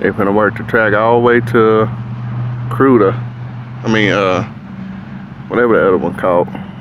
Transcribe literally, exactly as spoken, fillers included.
They finna work the track all the way to Cruda. I mean, uh, whatever the other one called.